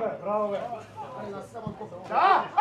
bă, bravo, bă. Hai, lasă-mă în copă. Da!